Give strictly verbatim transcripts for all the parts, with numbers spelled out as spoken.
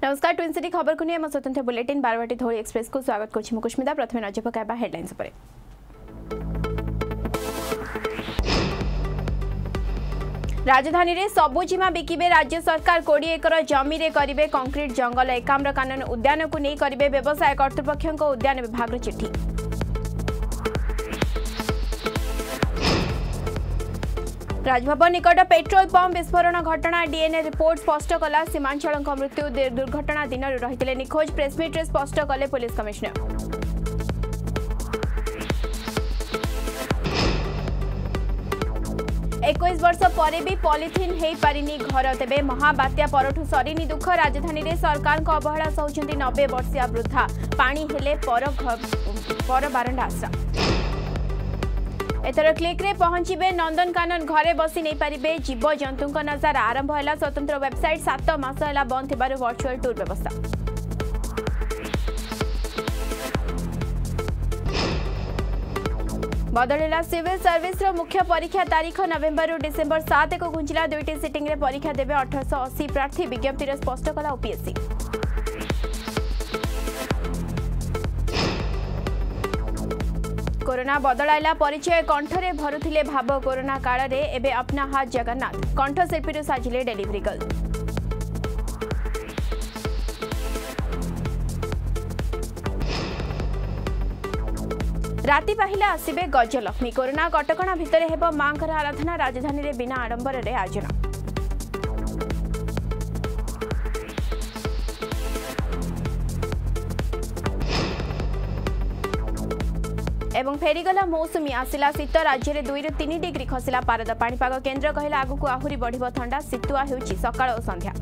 नमस्कार twin city खबर को नहीं स्वतंत्र बुलेटिन बारवाटी धौली एक्सप्रेस को स्वागत करुछि कुष्मिता। प्रथमे नजर पकाइबा हेडलाइंस पर। राजधानी रे सबुजीमा बिकिबे राज्य सरकार बीस एकर जमी रे करिवे कंक्रीट जंगल एकाम्र कानून उद्यान को नहीं करिवे व्यवसाय कर्तृपक्षों को उद्यान विभाग चिट्ठी। राजभवन निकट पेट्रोल पंप विस्फोरण घटना डीएनए रिपोर्ट स्पष्ट कला सीमांचल मृत्यु दुर्घटना दिन रही निखोज प्रेसमिट रे स्पष्ट कले पुलिस कमिश्नर। इक्कीस वर्ष पर भी पॉलिथिन हेई पारिनी घर तेबे महाबात्या परठू सरीनी दुख राजधानी रे सरकार को अवहेला सहउछंती नब्बे वर्षीय वृद्धा पानी हेले पर पर बारंडा आश्रा। एथर क्लिक रे पहुंचीबे नंदनकानन घरे बसी नहीं पारिबे जीव जंतु नजारा आरंभ है स्वतंत्र वेबसाइट सात मास है बंद थिबारु वर्चुअल टूर व्यवस्था। बदलिला सिविल सर्विस रो मुख्य परीक्षा तारीख नवेम्बर डिसेम्बर सात को घुंचिला दुईटी सिटिंग रे परीक्षा देबे अठारह सौ अस्सी प्रार्थी विज्ञप्ति रे स्पष्ट कला ओपीएससी। कोरोना बदलाइला परिचय कंठरे भरुथिले भाव कोरोना काल रे एबे अपना हाथ जगन्नाथ कंठशिल्पी साजिले डेलीवरी गर्ल। राति पाहिला आसिबे गजलक्ष्मी कोरोना कटकणा भितर हेब मांकर आराधना राजधानी रे बिना आडंबर रे आयोजन। एवं फेरीगला मौसुमी आसिला शीत राज्य में दुई तीन डिग्री खसिला पारद पाणीपाग केन्द्र कहला आगु आहुरी बढ़िबो ठंडा शीतुआ हेउची सकाळ और संध्या।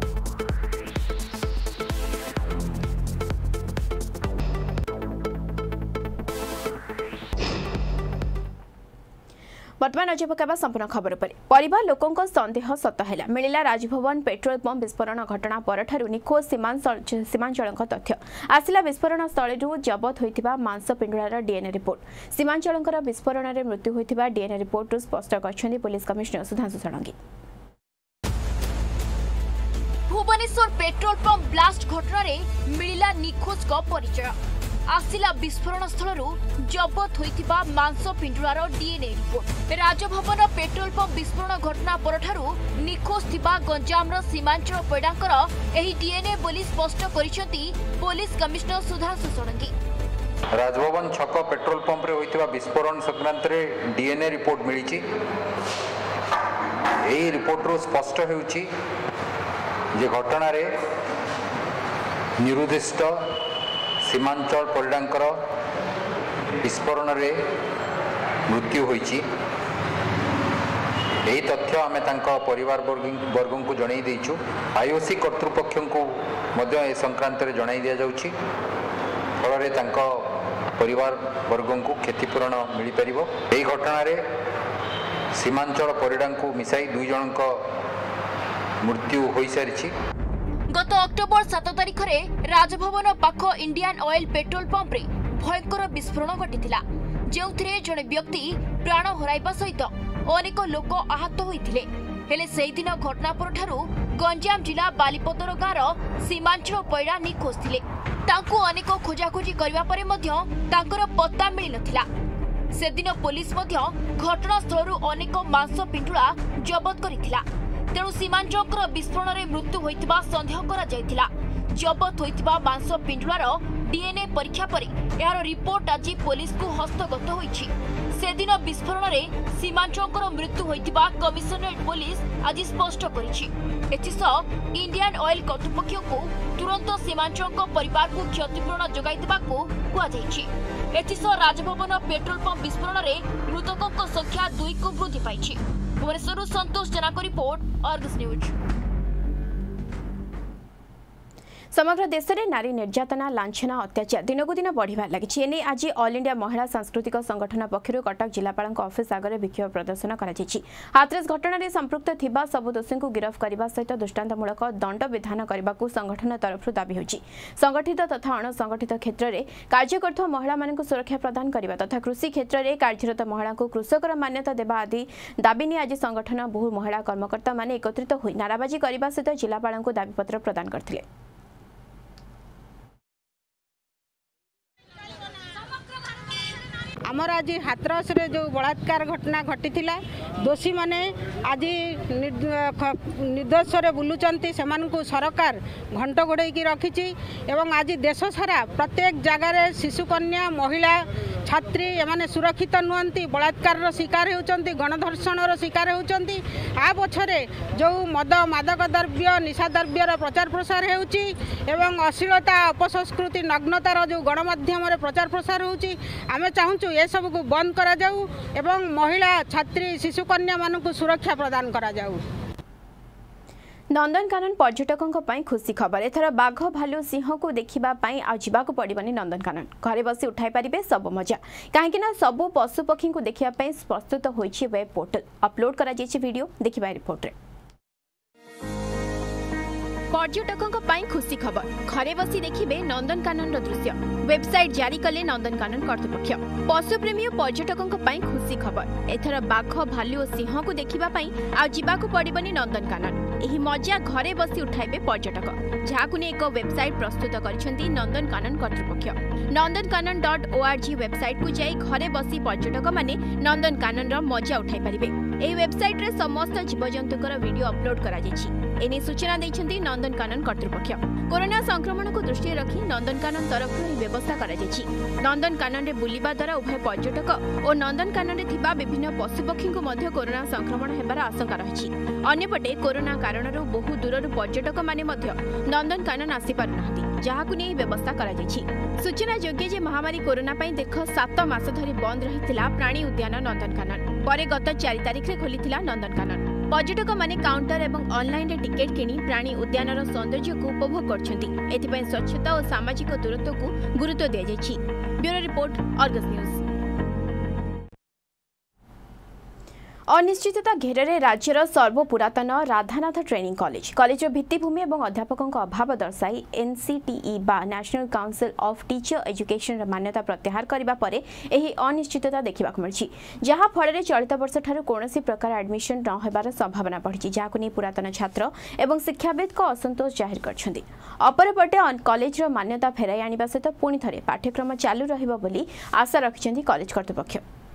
वर्तमान नजर पकाइबा संपूर्ण खबर पर। परिवार लोकों संदेह सत है मिला राजभवन पेट्रोल पंप विस्फोरण घटना परठारु निखोज सीमांचल तथ्य आसिला विस्फोरण स्थल जबत होता मांस पिंडुଳାର डीएनए रिपोर्ट सीमांचल विस्फोरण में मृत्यु होता डीएनए रिपोर्ट स्पष्ट कर police commissioner Sudhanshu Sarangi. Bhubaneswar petrol pump blast घटना मिला निखोज का परिचय आसिला विस्फोरण स्थल जबत होता मांस पिंडुଳାର DNA report. Rajbhavan petrol pump विस्फोरण घटना परठारु निखोज थिबा गंजामर सीमांचल पैडांकर एही डीएनए बोली स्पष्ट करिसेंती पुलिस कमिश्नर सुधांशु षडंगी। राजभवन छक पेट्रोल पंप रे होइतिबा विस्फोरण संक्रांत रे डीएनए रिपोर्ट मिलिछि। एही रिपोर्ट रो स्पष्ट हेउछि जे घटना रे निरुद्दिष्ट सीमांचल परिडांकर विस्फोरण रे मृत्यु होइछि। यही तथ्य आम परिवार वर्ग को जन देचु आईओसी कर्तृपक्ष को ए संक्रांत रे जन दि जाउछि फल परिवार वर्ग को क्षतिपूरण मिल पार। यही घटना रे सीमांचल परिडा को मिसाई दुई जन मृत्यु हो सारी। गत अक्टोबर सात तारिख में राजभवन पाख इंडियन ऑयल पेट्रोल पंप रे भयंकर विस्फोरण घटिथिला जेउथिरे जने व्यक्ति प्राण हराइबा सहित अनेक लोक आहत होइथिले। हेले सेही दिन घटना परठारु गंजाम जिला बालीपदर गाँव सीमांचल पैड़ा निखोज थिले। तांकु अनेक खोजाखोजी करबा परे मध्य तांकर पत्ता मिली नथिला। से दिन पुलिस मध्य घटनास्थलरू अनेक मांस पिंडुଳା जबत करिथिला। तेणु सीमांचल विस्फोरण में मृत्यु होइतिबा संदेह करा जायतिला। जबत होइतिबा मांस पिंडुଳାର डीएनए परीक्षा पर यार रिपोर्ट आज पुलिस को हस्तगत होइछि। से दिन विस्फोरण में सीमांचल मृत्यु होइतिबा कमिशनरेट पुलिस आज स्पष्ट करिछि। एथिसह इंडियन ऑयल कर्तृपक्ष को तुरंत सीमांचल परिवार को क्षतिपूरण जोगाइतिबाको कुआ जाइछि। एथिसह राजभवन पेट्रोल पंप विस्फोरण में मृतकों संख्या दुई को वृद्धि पाइछि। भुवनेश्वर संतोष जेना को रिपोर्ट अर्गस न्यूज। समग्र देश में नारी निर्यातना लांछना अत्याचार दिनकू दिन बढ़िबार लगी। एने आज ऑल इंडिया महिला सांस्कृतिक संगठन पक्षर कटक जिलापाल ऑफिस आगे विक्षोभ प्रदर्शन कराଯାଇଛି। हाथरस घटना रे संपृक्त थिबा सब दोषी को गिरफ्त करने सहित दृष्टांतमूलक दंड विधान करने को संगठन तरफ दाबी होछि। संगठित तथा अणसंगठित क्षेत्र में कार्य कर महिला मानक सुरक्षा प्रदान करने तथा कृषि क्षेत्र में कार्यरत महिला को कृषकर मान्यता देवा आदि दाबी नहीं आज संगठन बहु महिला कर्मकर्ता माने एकत्रित होई नाराबाजी करने सहित जिलापाल को दाबीपत्र प्रदान करथिले। आमर आज हाथरस रे जो बलात्कार घटना घटी दोषी माने आज निर्दोष बुलूचंती से सरकार घंट घोड़े रखी एवं आज देश सारा प्रत्येक जगार शिशुकन्या महिला छात्री एमाने सुरक्षित नुहंती बलात्कार शिकार होती गणधर्षण शिकार होती आ पछरे जो मद मादक द्रव्य निशा द्रव्यर प्रचार प्रसार होची एवं अश्लीलता अपसंस्कृति नग्नतार जो गणमाध्यम प्रचार प्रसार होची आमे चाहूँ ये सब को बंद करा जाऊ एवं महिला छात्री शिशुकन्या मानक सुरक्षा प्रदान करा जाऊ। नंदनकानन पर्यटकों खुशी खबर एथर बाघ भालू सिंह को देखा आवा पड़ोनी नंदनकानन घरे बसी उठाई पारे सब मजा कहीं सबू पशुपक्षी को देखा प्रस्तुत होइछि वेब पोर्टल अपलोड करा वीडियो देखिबा रिपोर्ट रे। पर्यटकों खुशी खबर घरे बसी देखिबे नंदनकानन दृश्य वेबसाइट जारी कले नंदनकानन कर्तृपक्ष पशुप्रेमी और पर्यटकों खुशी खबर एथर बाघ भालू और सिंह को देखा आवाक पड़ोनी नंदनकानन एही मजा घरे बसी उठाइबे पर्यटक जहां एक वेबसाइट प्रस्तुत करिसेंती नंदनकानन कर्तृपक्ष नंदनकानन डॉट ओआरजी वेबसाइट को जाई घरे बसी पर्यटक माने नंदनकानन रो मजा उठाई पारिबे। एही वेबसाइट रे समस्त जीवजंतुकर वीडियो अपलोड करा जायछि एने सूचना दैछंती नंदनकानन कर्तृपक्ष कोरोना संक्रमण को दृष्टि रखी नंदनकानन तरफ एही व्यवस्था करा जायछि नंदनकानन रे बुलिबा द्वारा उभय पर्यटक और नंदनकानन रे थिबा विभिन्न पशुपक्षी को मध्य कोरोना संक्रमण हेबार आशंका रहिछि अन्यपटे कोरोना कारण बहु दूर पर्यटक माने मध्य नंदनकानन आसी पारुनाहांती जहाकु नै व्यवस्था करा जायछि। सूचना योग्य जे महामारी कोरोना पई दीर्घ सात मास धरि बंद रहिथिला प्राणी उद्यान नंदनकानन परे गत चार तारिख रे खोलिथिला नंदनकानन पर्यटक माने काउंटर एवं ऑनलाइन रे टिकेट किनी प्राणी उद्यानर सौंदर्य को उपभोग करछंती एथिपई स्वच्छता और सामाजिक दूरत्व को गुरुत्व दिया जायछि। Bureau report Argus news. अनिश्चितता घेरे राज्यर सर्वपुरातन राधानाथ ट्रेनिंग कॉलेज कॉलेज भित्तिभूमि और अध्यापकों अभाव दर्शाई एनसीटीई बा national council of teacher education मान्यता प्रत्याहार करने पर यह अनिश्चितता देखा मिली जहाँ फल चलित वर्ष ठारू कौनसी प्रकार एडमिशन न होबार संभावना बढ़ी जहां नहीं पुरातन छात्र और शिक्षाविद को असंतोष जाहिर कर अपरपटे कॉलेज मान्यता फेराई आने सहित पुणी थे पाठ्यक्रम चालू रहिबो बोली आशा रखिछन्ति कॉलेज कर्तृपक्ष।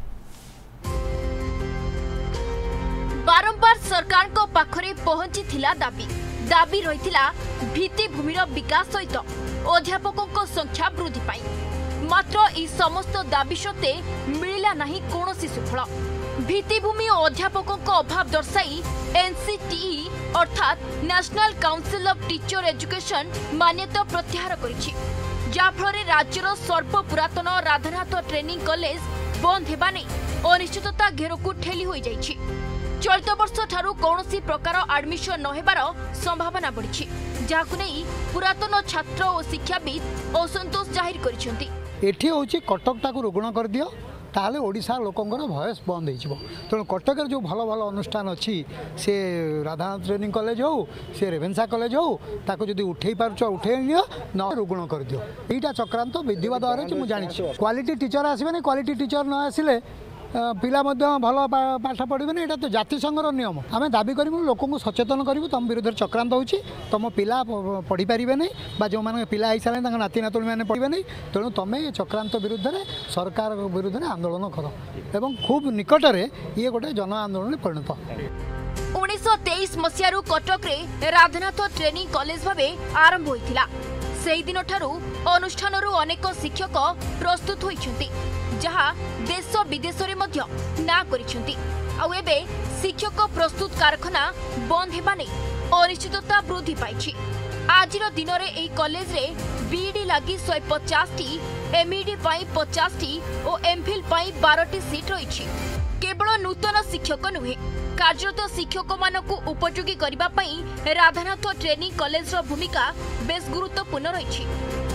बारंबार सरकार को पाखरे पहुंची थिला दाबी दाबी रहिथिला भित्तिभूमिर विकास सहित अध्यापकों संख्या वृद्धि पाई मात्र ई समस्त दाबी सत्ते मिलिला नहीं कौनसी सुफल भित्तिभूमि और अध्यापकों अभाव दर्शाई एनसीटीई अर्थात national council of teacher education मान्यता प्रत्याहार करिछि जाफଳରେ राज्यर सर्वपुरातन राधानाथ ट्रेनिंग कॉलेज बंद हेबा नै अनिश्चितता घेरकु ठेली होई जाइछि। चलित वर्ष ठारू कौनसी प्रकार एडमिशन न हेबार संभावना बढ़ी जहां नहीं पुरातन छात्र और शिक्षाविद असंतोष जाहिर करिसेंती एठी होची कटक टाकू रुग्ण कर दियो ताले ओडिशा लोकंकर भयस बंद हो तेणु कटक जो भल भल अनुष्ठान अच्छी से राधानाथ ट्रेनिंग कॉलेज हो से रेभेन्सा कॉलेज हो ताको जदि उठे पार्छ उठे नियो न रुग्ण कर दियो एटा चक्रांत विधिवाद रही मुझे जानी क्वालिटी टीचर आसबे क्वालिटी टीचर न आसिले पिला भल पाठ पढ़े यहाँ तो जातिसंघर नियम आम दाबी करूँ लोक सचेतन करूँ तुम विरुद्ध चक्रांत होची तुम पिला पढ़ी पारे नहीं बा जो मैंने पिला हो सारे नाती नातुणी मैंने पढ़े नहीं तेणु तुम चक्रांत विरुद्ध में सरकार विरुद्ध में आंदोलन कर एवं खूब निकट में ये गोटे जन आंदोलन परिणत। उन्नीस तेईस मसीह कटक रे राधानाथ ट्रेनिंग कॉलेज भाव आरंभ होइथिला सेही दिन ठारू अनुष्ठान अनेक शिक्षक प्रस्तुत होइछन्ति जहाँ देश विदेश रे मध्य ना करिछन्ति आउ एबे शिक्षक प्रस्तुत कारखाना बंद हेबा नै अनिश्चितता वृद्धि पाइछि। आजिर दिन रे एई कॉलेज रे बीईडी लागि एक सौ पचास टी एमईडी पाई पचास टी और एमफिल पाई बारह टी सीट रहिछि। केवल नूतन शिक्षक नुहे कार्यरत शिक्षक मानकु उपयोगी करिबा पई राधानाथ ट्रेनिंग कॉलेज रो भूमिका बेस गुरुत्वपूर्ण रहिछि।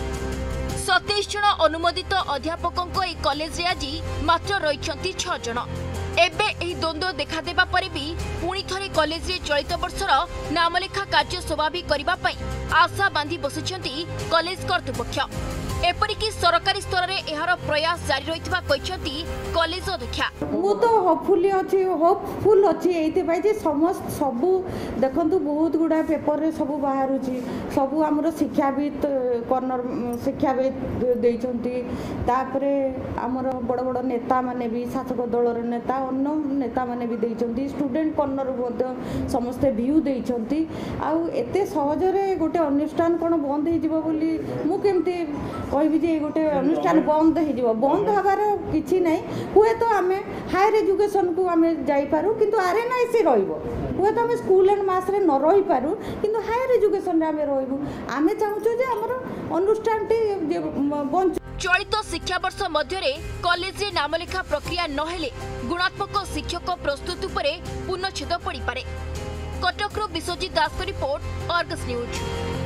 सत्ताईस जन अनुमोदित अध्यापकों ए कॉलेज रे आज मात्र रहिछन्ति छह जन एबे एही द्वंद्व देखा देबा परे भी पुणी थरे कॉलेज रे चलित वर्षर नामलेखा कार्य स्वाभाविक करिबा पई आशा बांधी बसिछन्ति कॉलेज कर्तृपक्ष। एपरिकी सरकारी स्तर में एहार प्रयास जारी रहितबा कहछंती कॉलेज अध्यक्षा। मु तो होपफुली अच्छी होपफुल अच्छी ये समस्त सबू देखु बहुत गुड़ा पेपर रे सबू बाहर सबू आमर शिक्षाविद कर्नर शिक्षाविद देइछंती तापरे आमर बड़ बड़ नेता माने भी शासक दलर नेता अन्य नेता माने भी देइछंती स्टूडेंट कर्नर समस्ते व्यू देइछंती आउ एते सहज रे गोटे अनुष्ठान कोन बंद हे जिवो बोली मु केमती कहबी जे गोटे अनुष्ठान बंद हे जिवो बंद हबार किछि नै हुए तो आमे हायर एजुकेशन को आमे जाई पारू किंतु आरएनआईसी रहइबो हुए तो आमे स्कूल एंड मास रे न रहि पारू किंतु हायर एजुकेशन रे आमे रहइबो आमे चाहूछु जे हमर अनुष्ठान टी बंद। चलित शिक्षा वर्ष मध्य कॉलेज रे नामलेखा प्रक्रिया नहेले गुणात्मक शिक्षक प्रस्तुत उपरे पूर्णछेद पड़ी पारे। कटक विश्वजीत दास को रिपोर्ट अर्गस न्यूज।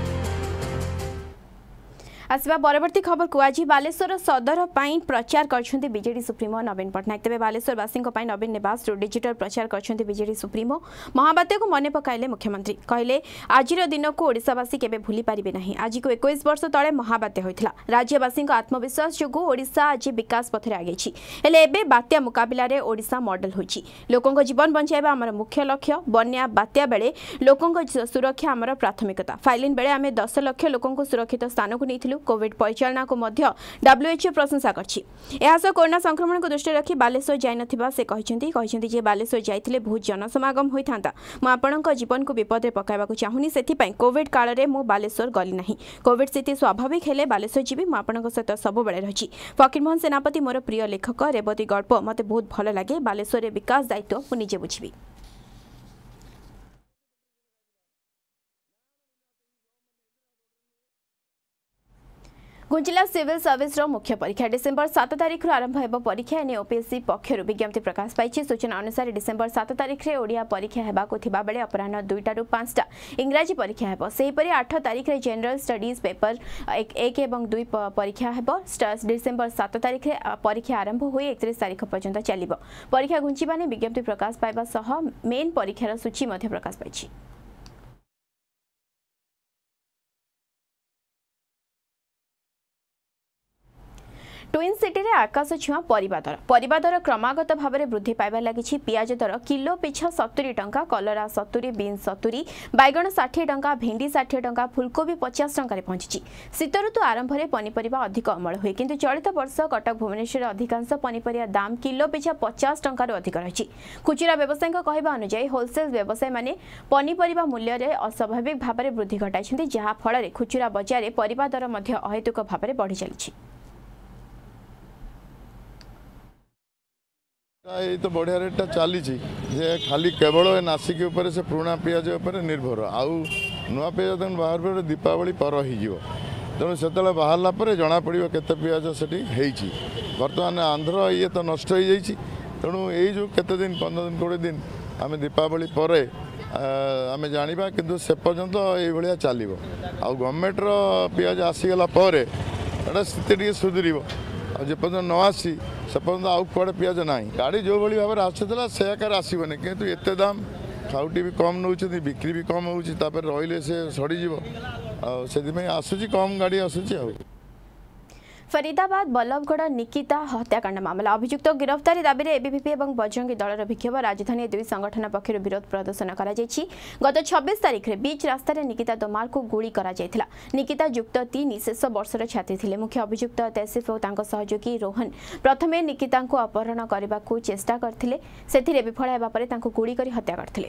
आसवा परवर्ती खबर को आज बालेश्वर सदर पाई प्रचार करछंती बीजेडी सुप्रीमो नवीन पटनायक। तेबे बालेश्वर वासी नवीन निवास डिजिटल प्रचार करछंती बीजेडी सुप्रीमो। महाबात्या को मन पकाइले मुख्यमंत्री कहले आजिर दिन को ओडिशावासी केबे भूली पारिबे नाही। आज को इक्कीस वर्ष तले महाबात्या होइतला। राज्यवासी आत्मविश्वास जोगु ओडिशा आज विकास पथरे आगेछि। हेले एबे बात्या मुकाबिला रे ओडिशा मॉडल होइछि। लोकंक जीवन बंचाइबा हमर मुख्य लक्ष्य। बन्या बात्या बेले लोकंक सुरक्षा हमर प्राथमिकता। फाइलिन बेले आमे दस लाख लोकंक सुरक्षित स्थान को नेथिलु। कोविड परिचालना को मध्य डब्ल्यूएचओ प्रशंसा करछि। एहास कोरोना संक्रमण को दृष्टि रखी बालेश्वर जाय नथिबा से कहिसेंती कहिसेंती जे बालेश्वर जाइथिले बहुत जनसमागम होइथांता। मु आपणक जीवन को विपद रे पकाइबा को चाहुनी सेथि पई कोविड काल रे मु बालेश्वर गली नाही। कोविड स्थिति स्वाभाविक हेले बालेश्वर जीवी मु आपणक सहित सब बेले रहिछि। फकीरमोहन सेनापति मोर प्रिय लेखक रेवती गल्प मते बहुत भल लागे। बालेश्वर रे विकास दायित्व मु निजे बुझिबी। गुंजिला सिविल सर्विस रो मुख्य परीक्षा डिसेंबर सात तारिख आरंभ हेबो। परीक्षा एने ओपीएससी पक्षर विज्ञप्ति प्रकाश पाई। सूचना अनुसार डिसेंबर सात तारिख रे ओडिया परीक्षा हेबा को थिबा बेले अपराह्न दुईटा रु पांचटा इंग्राजी परीक्षा हेबो। सेही परि आठ तारिख रे जनरल स्टडीज पेपर एक, एक एवं दुई परीक्षा हेबो। डिसेंबर सात तारिख रे परीक्षा आरंभ होई एकतीस तारिख पर्यंत चलिबो। परीक्षा गुंजिबा ने विज्ञप्ति प्रकाश पाइबा सह मेन परीक्षार सूची मध्ये प्रकाश पाइछि। ट्विन सिटी रे आकाश छुआ परिबा दर परिबा दर क्रमागत भाव में वृद्धि पाइबा लगी। पियाज दर किलो पिछा सत्तरी टंका, कलरा सत्तरी, बीन सत्तरी, बैगण षाठी टंका, भेंडी षाठी टंका, फुलकोबी पचास टंका पहुंची। शीत ऋतु आरंभ में पनीपरिबा अधिक अमल हुए किंतु चलित वर्ष कटक भुवनेश्वर अधिकांश पनीपरिबा दाम किलो पिछा पचास टंका अधिक रही। खुचरा व्यवसायी कहवा अनुसार होलसेल व्यवसायी माने पनीपरिबा मूल्य रे अस्वाभाविक भाव में वृद्धि घटाई जहाँ फल खुचरा बजार में परिबा दर अहेतुक भाव में बढ़ी चली। ये तो बढ़िया रेटा चली खाली केवल नासिक उपर से पुराना पियाज उपर निर्भर आउ नुआ पियाज तेनाली बाहर पर दीपावली पर हो तेणु से बाहरला जना पड़ो केते पियाज से बर्तमान आंध्र ये तो नष्ट हो जाइए तेणु यही जो केते दिन पंद्रह दिन कोड़े दिन आम दीपावली पर आम जाना किंतु से पर्यंत ये चलो आ गवर्नमेंटर पियाज आसीगला स्थिति सुधर जेपर्यंत न आसी से पर्यंत आउ कड़े पियाज ना गाड़ी जो भाई भाव में आसाला से आकार आसबनी कितु एत दाम खाउटी भी कम नौ बिक्री भी कम होपर रही से सड़ीज से आसूँ कम गाड़ी आसूँ आ फरीदाबाद बल्लभगढ़ निकिता हत्याकांड मामला अभियुक्त गिरफ्तारी दाबी में एबीवीपी और बजरंगी दलर विक्षोभ राजधानी दुई संगठन पक्षर विरोध प्रदर्शन करा गत छब्बीस तारिख में बीच रास्तार निकिता तोमार को गुड़ी करा जायथिला। निकिता युक्त तीन शेष वर्षर छात्री थे। मुख्य अभियुक्त तैसिफ और तांको सहयोगी रोहन प्रथमे निकिता को अपहरण करने को चेष्टा करथिले सेथिरे विफल हेबा परे तांको गुड़ी करी हत्या करथिले।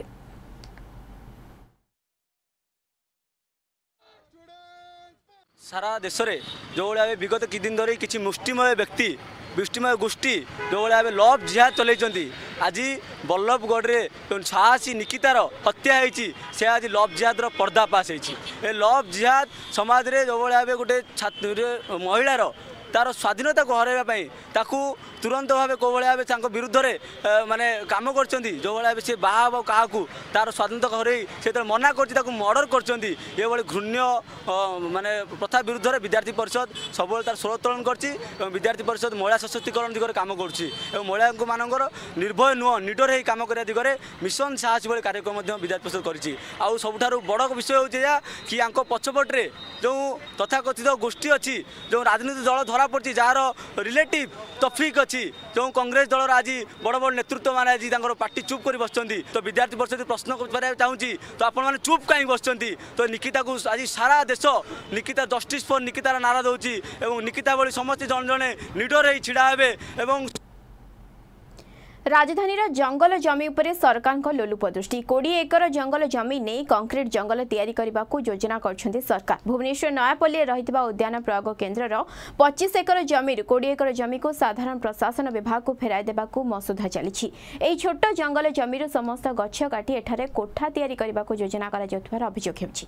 सारा देश में जो भाई विगत कि दिन धरी किसी मुष्टिमय व्यक्ति मुष्टिमय गोष्ठी जो भाई लव जिहाद चलती आज बल्लभगढ़ में साहसी निकितार हत्या होती से आज लव जिहाद्र पर्दाफाश होती लव जिहाद समाज में जो भाई गोटे छात्र महिलार तार स्वाधीनता को हरैवाई ताकू तुरंत भाव कौ भाव विरुद्ध में माने काम कर जो भाव सी बाहा क्या तार स्वाधीनता हरई से मना कर मर्डर कर घृण्य माने प्रथा विरुद्ध में विद्यार्थी परिषद सब तार स्वर उत्तोलन कर विद्यार्थी परिषद महिला सशक्तिकरण दिगरे काम कर महिला मानकर निर्भय नुह निडर हो कम करने दिगरे मिशन साहस भाई कार्यक्रम विद्यार्थी परिषद कर सबुठ बड़ विषय हूँ कि पछपटे जो तथाकथित गोष्ठी अच्छी जो राजनीतिक दल धरा पड़ी जार रिलेटिव तफिक अच्छी जो कांग्रेस दल आज बड़ बड़ नेतृत्व मैंने आज पार्टी चुप कर बस तो विद्यार्थी परिषद प्रश्न चाहूँगी तो आपण मैंने चुप कहीं बस तो निकिता को आज सारा देश निकिता जस्टिस फॉर निकितार नारा दूसरी और निकिता भली समस्त जन जड़े निडर हो छिड़ा हे एवं राजधानी जंगल जमी उपरे सरकार को लोलुप दृष्टि कोड़ी एकर जंगल जमी नहीं कंक्रीट जंगल तैयारी करने को योजना करछन्ती सरकार भुवनेश्वर नयापल्ली रहितबा उद्यान प्रयोग केन्द्र पच्चीस एकर जमी कोड़ी एकर जमी को साधारण प्रशासन विभाग को फेराई देबा को मसुधा चली एही छोट जंगल जमी समस्त गछ काटी एठारे कोठा तैयारी करने को योजना करा जाउथबार अभियोग हेउछि।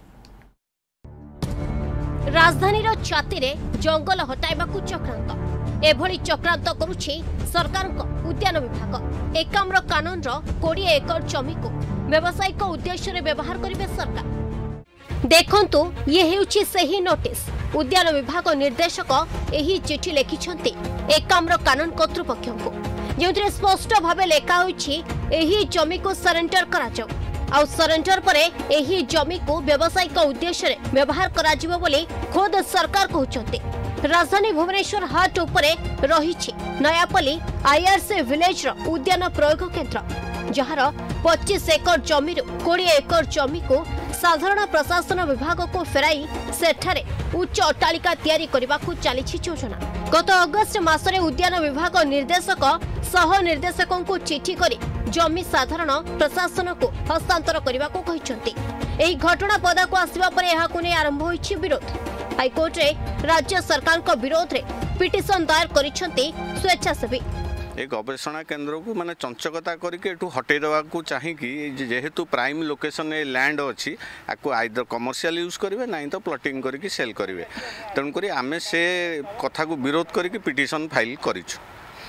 राजधानी छाती रे जंगल हटाइबा को चक्रांत एभली चक्रांत करुछि सरकार उद्यान विभाग एकाम्र कानून कोड़ी एकर जमी को व्यावसायिक उद्देश्य रे व्यवहार करिवे सरकार। देखंतु ये हेउछि सही नोटिस उद्यान विभाग निर्देशक एही चिठी लिखिछन्ती एकाम्र कानून कर्तृपक्ष को जेउथिरे स्पष्ट भाबे लेखा होइछि एही जमी को सरेंडर करा जाउ आउ सरेंडर परे एही जमी को व्यावसायिक उद्देश्य रे व्यवहार करा जिवो बोली खुद सरकार कहउछन्ती। राजधानी भुवनेश्वर हाट उपरे रहिछि नयापल्ली आईआरसी विलेज रो उद्यान प्रयोग केन्द्र जहार पच्चीस एकर जमी बीस एकर जमी को साधारण प्रशासन विभाग को फेराई सेठारे उच्च अट्टालिका तैयारी करने को चली योजना। गत अगस्त मासरे उद्यान विभाग निर्देशक सह निर्देशकों को चिठी करी जमी साधारण प्रशासन को हस्तांतर करने को कहते। एही घटना पदाक आसवा पर यहाकु नै आरंभ होइछि विरोध। हाईकोर्ट रे राज्य सरकार को विरोध रे पिटिशन दायर करिसेंती स्वेच्छासेवी। एक गवेषणा केन्द्र को माने चंचकता करके एठू हटे देवा को चाहिकी जेहेतु प्राइम लोकेशन ए लैंड अच्छी आपको आइदर कमर्शियल यूज करेंगे ना तो प्लॉटिंग करके सेल करेंगे तेणुक आम से कथा को विरोध करके पिटिशन फाइल करिछु।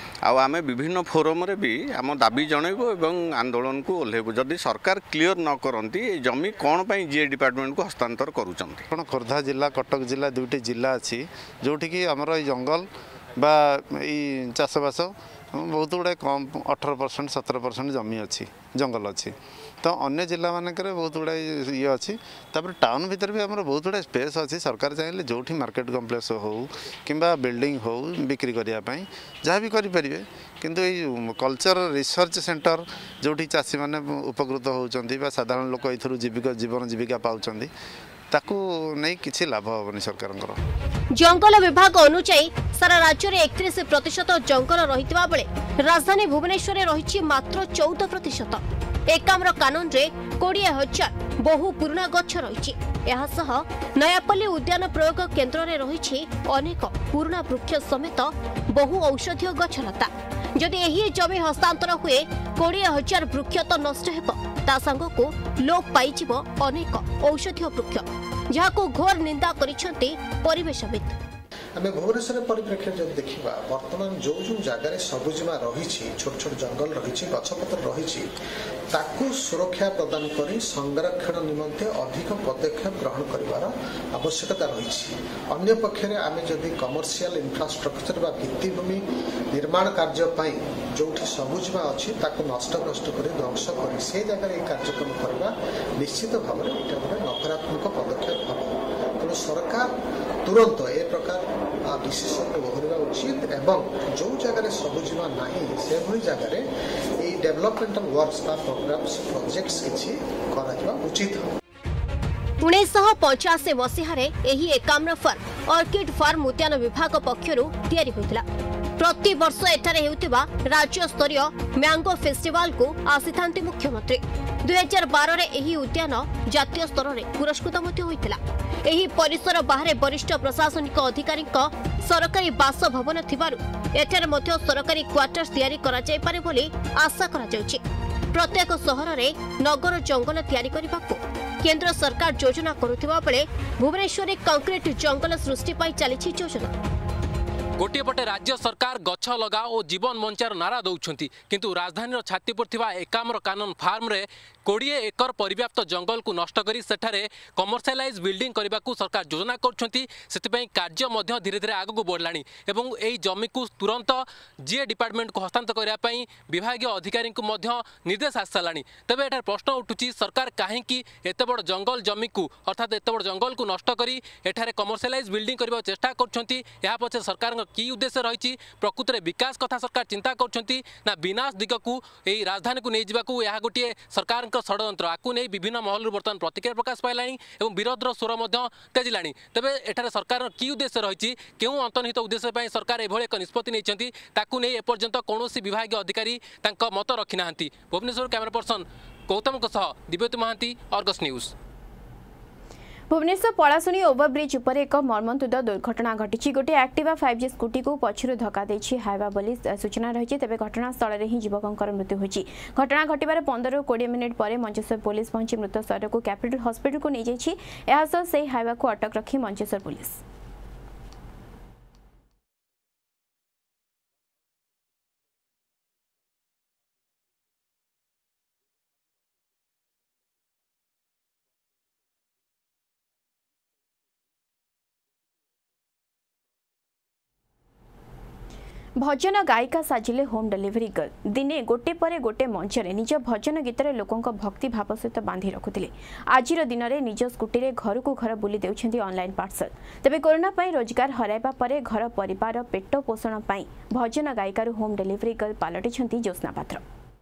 आम विभिन्न फोरम रे भी आम दाबी जनइबो एवं आंदोलन को ओल्हेबो जदि सरकार क्लियर न करंती जमी कौन पाई जीए डिपार्टमेंट को हस्तांतर करूचंती। कोन खोर्धा जिला कटक जिला दुईटी जिला अच्छी जोठी की हमर जंगल बा ई चाषबास बहुत गुड़ाए कम अठारह परसेंट सतर परसेंट जमी अच्छी जंगल अच्छी तो अन्य जिला मानक बहुत गुड़ाए ये अच्छी तापर टाउन भितर भी आमर बहुत गुड़ाए स्पेस अच्छी सरकार चाहिए जो मार्केट कम्प्लेक्स हो कि बिल्डिंग हो बिक्री करने जहाँ भी करें किंतु ये कल्चर रिसर्च सेंटर जो चाषी मैंने उपकृत होती साधारण लोक ये जीविका जीवन जीविका पाँच ताकू नहीं किसी लाभ हेनी सरकार। जंगल विभाग अनुसार सारा राज्य में इकतीस प्रतिशत जंगल रही बेले राजधानी भुवनेश्वर रही मात्र चौदह प्रतिशत। एकाम्र कानून रे कोड़े हजार बहु पुराना गछ रही नयापल्ली उद्यान प्रयोग केन्द्र में रही अनेक पुराना वृक्ष समेत बहु औषधीय गछलता जदि यही जमी हस्तांतर हुए कोड़े हजार वृक्ष तो नष्ट ता संग को लोप पाइजिव अनेक औषधीय वृक्ष जहाको घोर निंदा करिसेंती परिवेशविद। आम भुवनेश्वर परिप्रेक्षी जब देखा बर्तमान जो जो जगार सबुजिमा रही छोट छोट जंगल रही गछपतर रही सुरक्षा प्रदान कर संरक्षण निमंते अधिक पदक्षेप ग्रहण कर आवश्यकता रही। अन्य पक्षरे आम जदि कमर्शियल इंफ्रास्ट्रक्चर बा भित्तिभूमि निर्माण कार्य जो सबुजिमा अच्छी नष्टभ्रष्ट कर ध्वंस कर से जगह ये कार्यक्रम करवा निश्चित भाव में नकारात्मक पदक्षेप हम तेणु सरकार तुरंत ए प्रकार डिसीजन बहरिया उचित एवं जो जगह सबुजिमा नहीं से भली जगह ये डेवलपमेंटल वर्क्स बा प्रोग्राम्स प्रोजेक्ट्स किछि करा उचित। उन्नीस पचासी मसीह एकाम्र फार्म ऑर्किड फार्म उद्यान विभाग पक्षर तैयारी होता प्रति वर्ष एठारे हेउतिबा राज्य स्तरीय मैंगो फेस्टिवल को आसी थांती मुख्यमंत्री। दुई हजार बार एही उद्यान जातीय स्तर में पुरस्कृत होता। एही परिसर बाहर वरिष्ठ प्रशासनिक अधिकारी सरकारी बासभवन थिबारु एठारे मध्य सरकारी क्वार्टर्स तैयारी करा जाय पारे बोली आशा करा जाउछि। प्रत्येक सहर में नगर जंगल तैयारी करने केंद्र सरकार योजना करुथिबा बेले भुवनेश्वर कंक्रीट जंगल सृष्टि पाई चली योजना। गोटे पटे राज्य सरकार गछ लगा और जीवन बंचार नारा दौरान किंतु राजधानी छातीपुर थिबा एकाम्र कानन फार्म रे कोड़े एकर परिव्याप्त जंगल को नष्ट करी सेठारे कमर्शियलाइज बिल्डिंग करने को सरकार योजना कर कार्य मध्य धीरे धीरे आगू बढ़लानी एवं एई जमी को तुरंत जीए डिपार्टमेंट को हस्तांतर करने विभाग अधिकारी को मध्य निर्देश आसी सारानी। तेज एठार प्रश्न उठुची सरकार कहीं एत बड़ जंगल जमी को अर्थात एत बड़ जंगल को नष्ट करी एठारे कमर्शियलाइज बिल्डिंग करने चेष्टा कर पछे सरकार की उद्देश्य रही प्रकृत में विकास कथा सरकार चिंता करछंती ना विनाश दिग को यही राजधानी को नहीं जावाकू यह गोटे सरकार षड्यंत्र आपको नहीं विभिन्न महल बर्तमान प्रतिक्रिया प्रकाश पाइलानी और विरोधर स्वर तेजिलानी। तेबे एठारे सरकार की उद्देश्य रही क्यों अंतर्निहित उद्देश्य सरकार एभली एक निष्पत्ति नहीं ताकू नहीं एपर्यंत कौन विभाग अधिकारी मत रखी ना। Bhubaneswar camera person Gautam Dibyajyoti Mohanty, Argus news. Bhubaneswar Palasuni overbridge उपर एक मर्मन्तुद दुर्घटना घटी। गोटे एक्टिवा फाइव जी स्कूटी को पछरु धक्का देछि हाइवा बोली सूचना रही। तेज घटनास्थल में ही युवकर मृत्यु होती। घटना घटवार पंद्रह रु कोड़े मिनिट पर मंचेश्वर पुलिस पहुंची मृत शरीर को कैपिटल हॉस्पिटल को नहीं जाइए। से हाइवा को अटक रखी मंचेश्वर पुलिस। भजन गायिका साजिले होम डिलीवरी गर्ल। दिने गोटे पर गोटे मंचरे निज भजन गीतर लोकों भक्ति भाव सहित बांधि रखुले। आज दिन में निज स्कूटी रे घर को घर बुली देउछंती ऑनलाइन पार्सल। तेबे कोरोना पई रोजगार हराइबा परे घर परिवार पेट पोषण पई भजन गायिका होम डिलीवरी गर्ल पालटिछंती ज्योत्स्ना पात्र।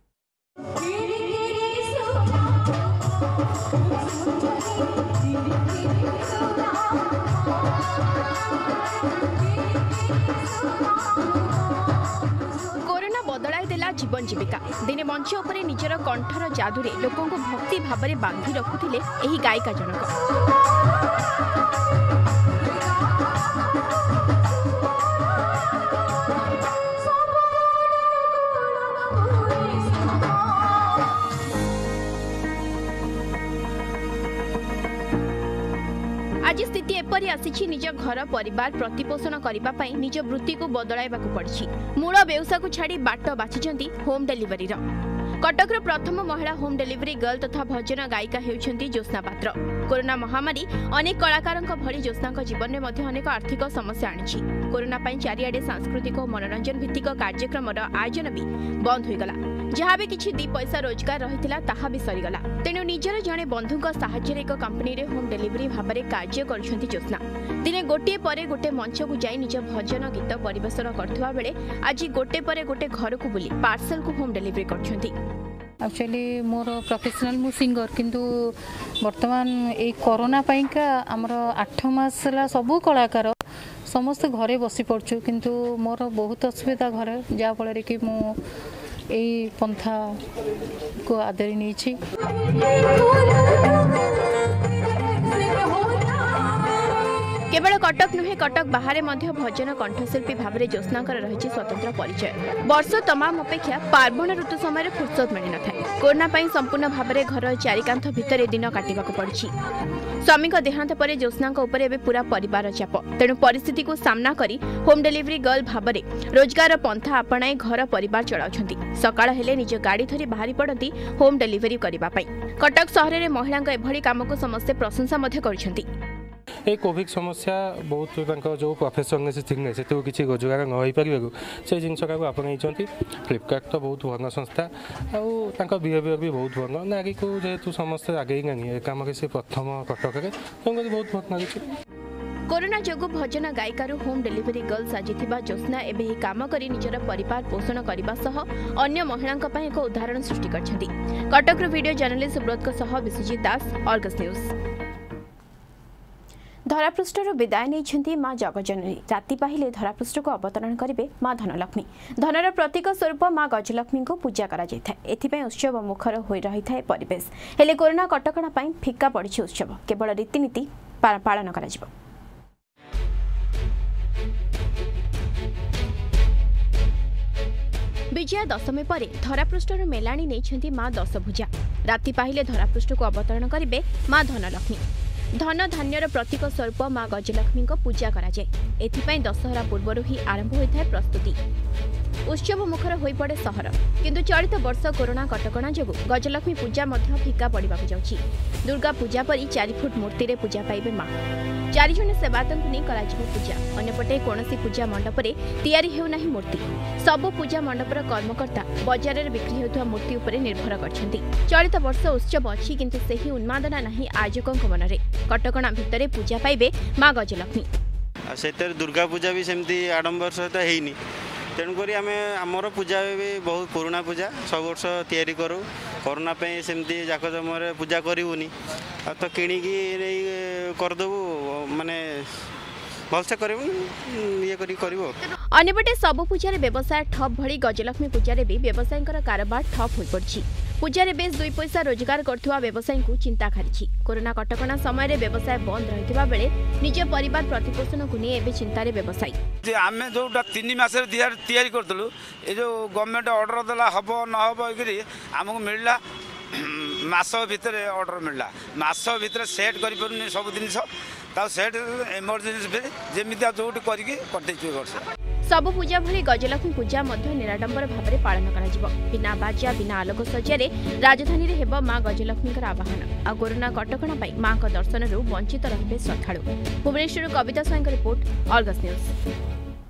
बदलाई देला जीवन जीविका। दिने मंच उपरे निजर कंठर जादुरे लोकों को भक्ति भाव में बांधि रखुथिले एही गायिका जनक। आज स्थिति एपरी आसी निज घर परिवार प्रतिपोषण करने निज वृत्ति को बदलाइबा पड़ी। मूल व्यवसाय को छाड़ी बाट बाछिछंती होम डिलीवरी। कटकर प्रथम महिला होम डिलीवरी गर्ल तथा भजन गायिका हेउछंती ज्योत्स्ना पात्र। कोरोना महामारी अनेक कलाकारंक भली ज्योत्स्नाक जीवन में मध्य अनेक आर्थिक समस्या आनिछि। कोरोना पई चारिआडे सांस्कृतिक और मनोरंजन भित्तिक कार्यक्रम आयोजन भी बंद होइगला। जहाँ भी किछि दी पैसा रोजगार रहितिला ताहा भी सरीगला। तेणु निजर जड़े बंधुक साहाय्य एक कंपनी रे होम डिलीवरी भाव में कार्य करछंती ज्योत्स्ना। दिने गोटे परे गोटे मंच को जाई निज भजन गीत परिवेशन करथुवा बेले आज गोटे परे गोटे घर को बुली पार्सल को होम डिलीवरी करछंती। एक्चुअली मोर प्रोफेशनल मु सिंगर किंतु वर्तमान ए कोरोना पाइका हमर आठ मास ला सबु कलाकार समस्त घरे बसी पड़छु किंतु मोर बहुत असुविधा घरे जा फल कि मु ए पंथा को आदरी नहीं छी। केवल कटक नुहे कटक बाहर मध्य भजन कंठशिल्पी भाव में ज्योत्स्नाकर रही स्वतंत्र परिचय। वर्ष तमाम अपेक्षा पार्वण ऋतु समय फुर्सत मिल न था। कोरोना पाई संपूर्ण भाव में घर चारिकांथ भितर दिन काटिबा पड़ी। स्वामी देहांत पर ज्योत्स्ना उपर एवं पूरा परिवार चाप। तेणु परिस्थिति को सामना करी होम डिलीवरी गर्ल भाव में रोजगार पंथा आपणाई घर परिवार चलाउछंती। सकाळ हेले निज गाड़ी धरी बाहरी पड़ती होम डिलीवरी करने। कटक सहर में महिला एभली काम को समस्ते प्रशंसा करछंती। ये कोविड समस्या बहुत जो प्रोफेशन थिंग से किसी रोजगार न हो पार से जिनसा आपई फ्लिपकार्ट तो बहुत भल संस्था आउ बिहेवियर भी बहुत भल नारी को जेहेतु समस्ते आगे ही कम से प्रथम कटक में बहुत भल लगे। कोरोना जोगु भजन गायिकार होम डिलीवरी गर्ल साजिथिबा ज्योत्स्ना एबे ही काम करी निजर परिवार पोषण करबा सह अन्य महिलांक पय एक उदाहरण सृष्टि करछंती। कटक वीडियो जर्नलिस्ट सुब्रत सह विश्वजीत दास, अर्गस न्यूज। धरापृष्ठर विदाय नहीं माँ जगजननी। राति पाहिले धरापृष्ठ को अवतरण करेंगे माँ धनलक्ष्मी। धनर प्रतीक स्वरूप माँ गजलक्ष्मी को पूजा करा एथिपाई उत्सव मुखर हो रही है परिवेश। हेले कोरोना कटकणा पाई फिका पड़ी उत्सव केवल रीतिनीति पालन करा जिवो। विजया दशमी पर धरापृष्ठर मेलाणी नहीं माँ दशभुजा। राति पाहिले धरापृष्ठ को अवतरण करेंगे माँ धनलक्ष्मी। धन धान्यर प्रतीक स्वरूप माँ गजलक्ष्मी पूजा कराए। एथिपाई दशहरा पूर्व ही आरंभ होता है प्रस्तुति। उत्सव मुखर हो पड़े सहर, किंतु चलित वर्ष कोरोना कटकणा जो गजलक्ष्मी पूजा मध्य फिका पड़ा जाउछि। दुर्गा पूजा परी चार फुट मूर्ति रे पूजा पाइबे माँ। चार जन सेवायतଙ୍କୁ ନେଇ କରାଯିବ ପୂଜା। ଅନ୍ୟପଟେ କୌଣସି ପୂଜା ମଣ୍ଡପରେ ତିଆରି ହେଉନାହିଁ ମୂର୍ତ୍ତି। ସବୁ ପୂଜା ମଣ୍ଡପର କର୍ମକର୍ତ୍ତା ବଜାରରେ ବିକ୍ରି ହେଉଥିବା ମୂର୍ତ୍ତି ଉପରେ ନିର୍ଭର କରିଛନ୍ତି। ଚଳିତ ବର୍ଷ ଉତ୍ସବ ଅଛି, କିନ୍ତୁ ସେହି ଉନ୍ମାଦନା ନାହିଁ ଆୟୋଜକଙ୍କ ମନରେ। କଟକଣା ଭିତରେ ପୂଜା ପାଇବେ ମା ଗଜଲକ୍ଷ୍ମୀ। ସେଥିରେ ଦୁର୍ଗା ପୂଜା ବି ସେମିତି ଆଡମ୍ବର ସହିତ ହେଇନି। ତେଣୁକରି ଆମେ ଆମର ପୂଜା ବି ବହୁତ ପୁରୁଣା ପୂଜା ସବୁ ବର୍ଷ ତିଆରି କରୁ। କରୋନା ପାଇଁ ସେମିତି ଜାକଜମରେ ପୂଜା କରିବୁନି, ତ କିଣିକି ନେଇ କରିଦେବୁ, ମାନେ भलसे करिबु ये करी करिबो। अन्यपटे सबु पूजारे व्यवसाय ठप भली गजलक्ष्मी पूजारे भी व्यवसायींकर कारोबार ठप होई पड़छि। पूजारे बेस दुई पैसा रोजगार करथुवा व्यवसायी को चिंता खारिछि। कोरोना कटकणा समय रे व्यवसाय बंद रहितबा बेले निज परिवार प्रतिपोषण को नै एबे चिंतारे व्यवसायी जे आमे जोटा तीन मास रे तैयारी करतलु ए जो गवर्नमेंट ऑर्डर दला हबो न हबो एकरी हमको मिलला मास भितर ऑर्डर मिलला मास भितर सेट करि परनी सब जिनिस ता सेट इमरजेंसी जेमितिया जोट करिके करदै वर्ष। सबु पूजा भली गजलक्ष्मी पूजा मध्य निराडंबर भाव में पालन करा बिना बाजा बिना आलोक सज्जारे राजधानी रे हेबो मां गजलक्ष्मी आवाहन। आ कोरोना कटकणा पाई मां का दर्शन रु वंचित रहिबे श्रद्धालु। Bhubaneswar Kabita Swain report Argus news.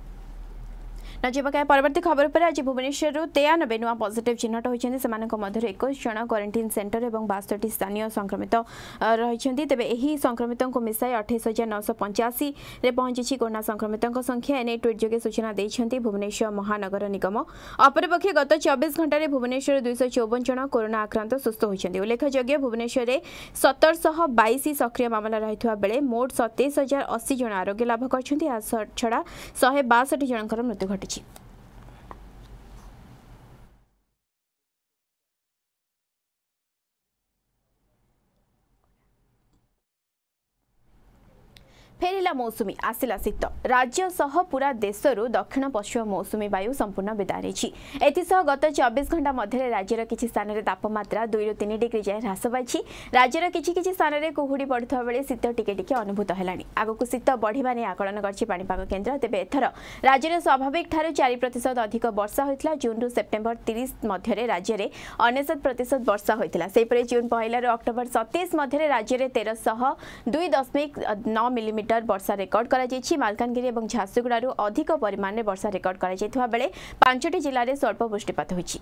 नजीबका परवर्ती खबर पर आज भुवनेश्वर तेयानबे नुआ पॉजिटिव चिन्हट होती इक्कीस जन क्वारंटाइन सेंटर और बासठी स्थानीय संक्रमित रही। तेज यही संक्रमित को मिसाई अठाईस हजार नौश पंचाशी पहुंची कोरोना संक्रमित संख्या एने ट्वीट जोगे सूचना देते भुवनेश्वर महानगर निगम। अपरपक्षे गत चौबीस घंटे भुवनेश्वर दुईश चौवन जन कोरोना आक्रांत सुस्थ होती। उल्लेखयोग्य भुवनेश्वर में सतरशह बैश सक्रिय मामला रही बेले मोट सतैश हजार अशी जन आरोग्य लाभ कर छड़ा शहे बासठ जनकर मृत्यु घटी। फेरिला मौसुमी आसिला शीत राज्य सह पूरा देशरू दक्षिण पश्चिम मौसुमी वायु संपूर्ण विदा रही। एसह गत चौबीस घंटा मध्य राज्यर किसी स्थान में तापमात्रा दुई रु तीन डिग्री जाए ह्रास पाई। राज्यर किसी किसी स्थान में कुहुड़ी पड़ुवा बेले शीत टिके टिके अनुभूत है। आगक शीत बढ़िबा ने आकलन करछि पाणीपाग केन्द्र। तेबे एथर राज्य में स्वाभाविक ठारू चार प्रतिशत अधिक वर्षा होता। जून रु सेप्टेम्बर तीस मध्य राज्य में अनेशत प्रतिशत वर्षा होता। सेपरि जून पहला रु अक्टोबर सतैश मध्य राज्य में तेरशह दुई दशमिक नौ मिलीमीटर वर्षा रेकर्ड कराଯାଇଛି। मालकानगिरी और झारसुगुड़ारू अधिक परिमाण में वर्षा रेकर्ड कराଯାଇଥିବା बेले पांचटी जिले में स्वल्प वृष्टिपात होईछि।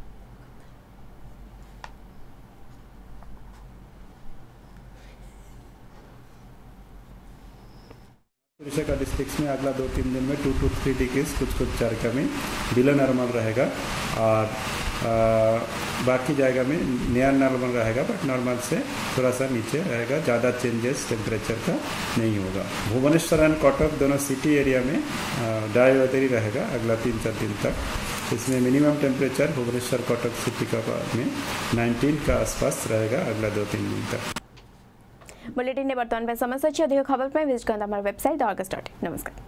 उड़ीसा का डिस्ट्रिक्ट में अगला दो तीन दिन में टू टू थ्री डिग्रीज कुछ कुछ जगह में बिलो नॉर्मल रहेगा और आ, बाकी जगह में नियर नॉर्मल रहेगा, बट नॉर्मल से थोड़ा सा नीचे रहेगा। ज़्यादा चेंजेस टेम्परेचर का नहीं होगा। भुवनेश्वर एंड कटक दोनों सिटी एरिया में ड्राई वेदर ही रहेगा अगला तीन चार दिन तक। इसमें minimum temperature Bhubaneswar Cuttack city का में नाइनटीन का आसपास रहेगा अगला दो तीन दिन तक। बुलेटिन बर्तमान समय से अधिक खबर पर विजिट करना हमारा वेबसाइट अर्गस डॉट इन। नमस्कार।